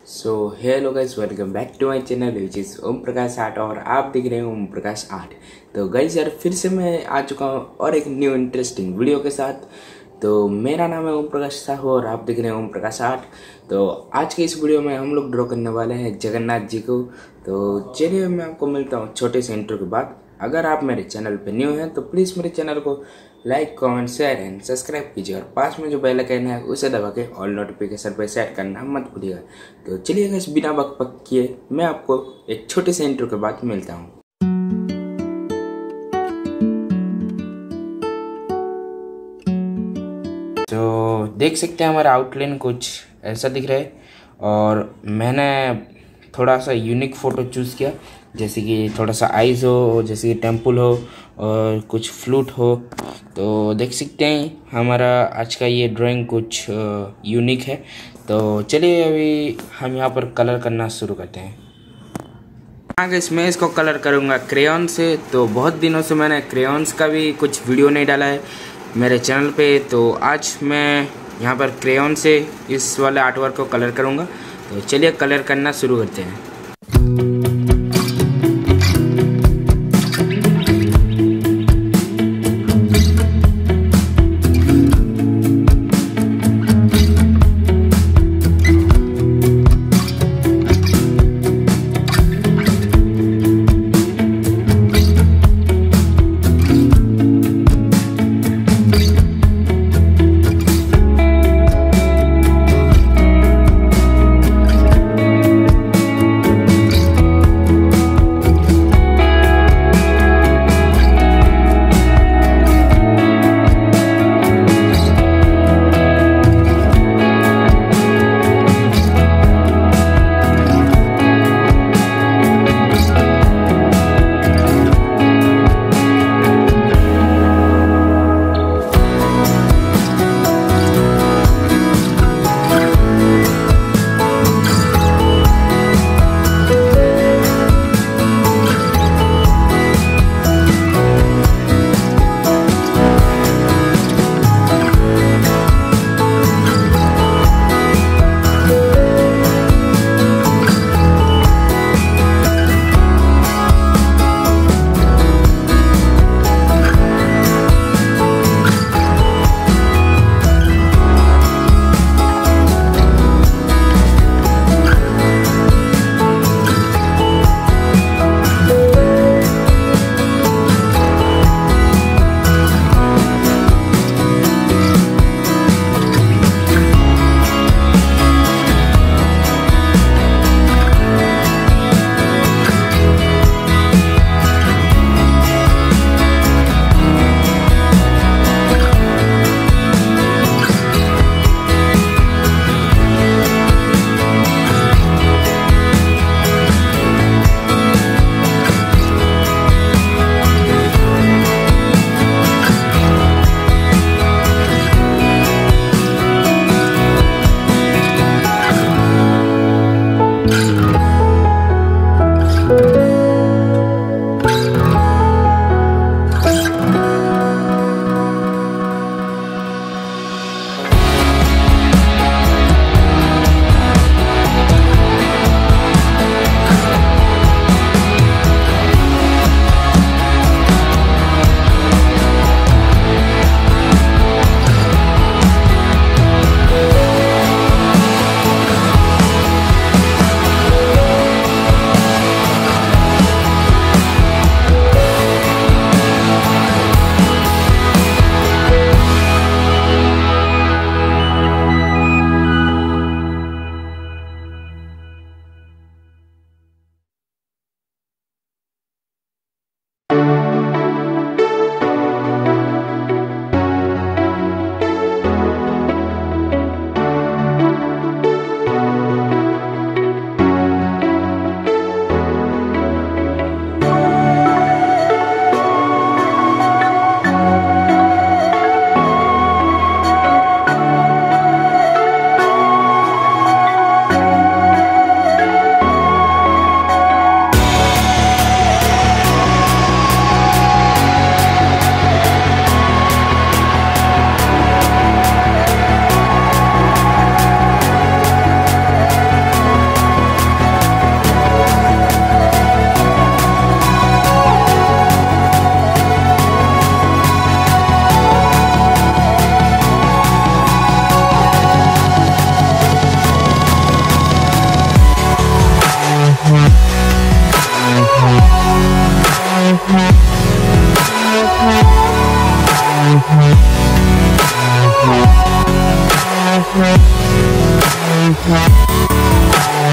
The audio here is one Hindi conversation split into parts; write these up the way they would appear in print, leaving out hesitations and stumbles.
So hello guys, welcome back to my channel which is Om Prakash art और आप देख रहे हैं ओम प्रकाश आर्ट। तो गाइस यार फिर से मैं आ चुका हूँ और एक न्यू इंटरेस्टिंग वीडियो के साथ। तो मेरा नाम है ओम प्रकाश साहू और आप देख रहे हैं ओम प्रकाश आर्ट। तो आज के इस वीडियो में हम लोग ड्रॉ करने वाले हैं जगन्नाथ जी को। तो चलिए मैं आपको मिलता हूँ छोटे से इंट्रो के बाद। अगर आप मेरे चैनल पे न्यू हैं तो प्लीज़ मेरे चैनल को like, comment, share and subscribe कीजिए और पास में जो बेल आइकन है उसे दबा के ऑल नोटिफिकेशन पर सेट करना मत भूलिएगा। तो चलिए गाइस, बिना बकबक किए मैं आपको एक छोटे से इंट्रो के बाद मिलता हूँ। तो देख सकते हैं हमारा आउटलाइन कुछ ऐसा दिख रहा है और मैंने थोड़ा सा यूनिक फ़ोटो चूज़ किया, जैसे कि थोड़ा सा आइज़ हो, जैसे कि टेम्पल हो और कुछ फ्लूट हो। तो देख सकते हैं हमारा आज का ये ड्राइंग कुछ यूनिक है। तो चलिए अभी हम यहाँ पर कलर करना शुरू करते हैं। आगे मैं इसको कलर करूँगा क्रेयॉन से। तो बहुत दिनों से मैंने क्रेयॉन्स का भी कुछ वीडियो नहीं डाला है मेरे चैनल पे, तो आज मैं यहाँ पर क्रेयॉन से इस वाले आर्टवर्क को कलर करूँगा। तो चलिए कलर करना शुरू करते हैं।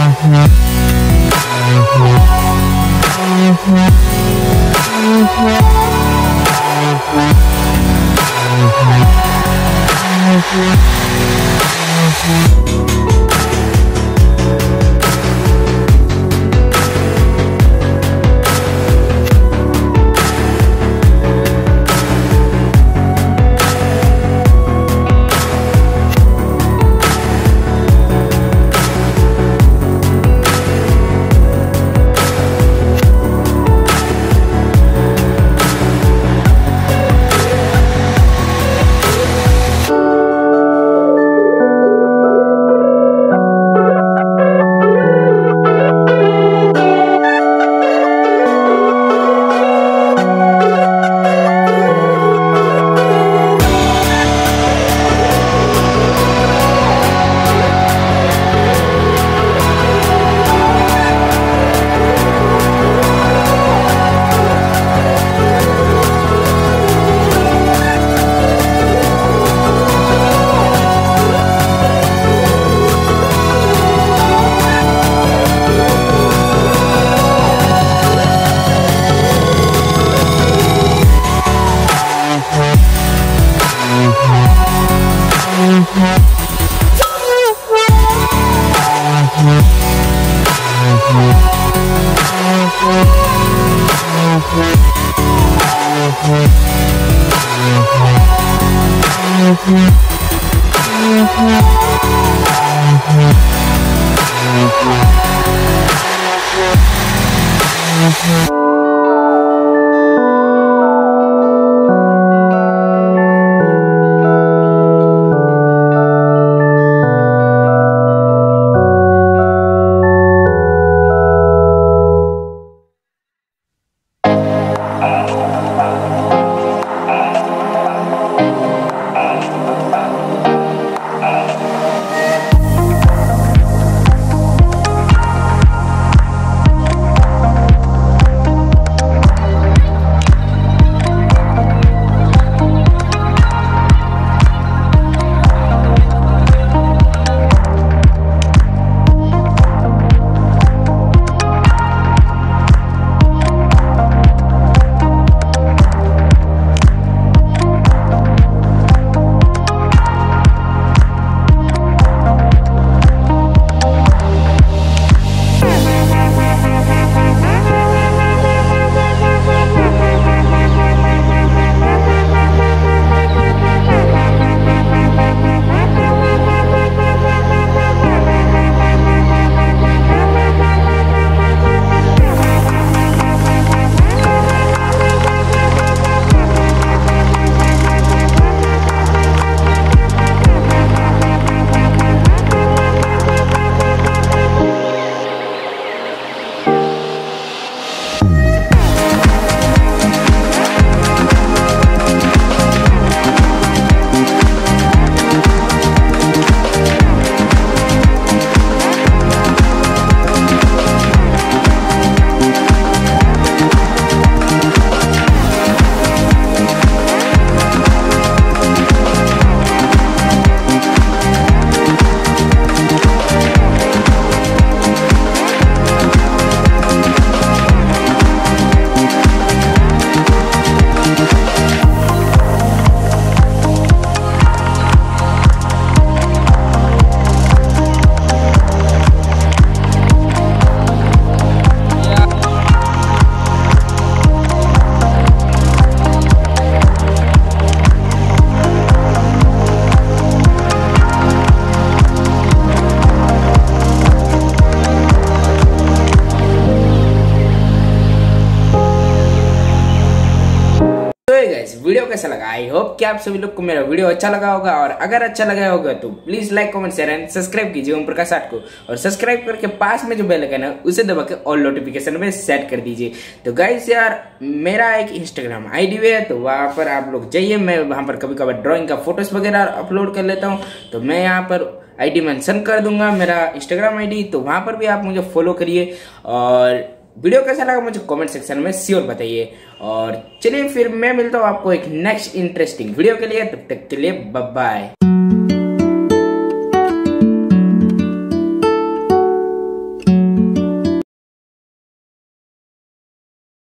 वीडियो कैसा लगा। आई होप कि आप सभी लोग को मेरा वीडियो अच्छा लगा होगा, और अगर अच्छा लगा होगा तो please like comment share and subscribe कीजिए ओम प्रकाश आर्ट को, और सब्सक्राइब करके पास में जो बेल आइकन है उसे दबा के ऑल नोटिफिकेशन में सेट कर दीजिए। तो गाइस यार मेरा एक इंस्टाग्राम आईडी भी है, तो वहां पर आप लोग जाइए। मैं वहां पर कभी कभार ड्राइंग का फोटोज वगैरह अपलोड कर लेता हूँ, तो मैं यहाँ पर आईडी मेंशन कर दूंगा, मेरा इंस्टाग्राम आईडी, तो वहां पर भी आप मुझे फॉलो करिए। और वीडियो कैसा लगा मुझे कमेंट सेक्शन में श्योर बताइए। और चलिए फिर मैं मिलता हूँ आपको एक नेक्स्ट इंटरेस्टिंग वीडियो के लिए, तब तक के लिए बाय बाय।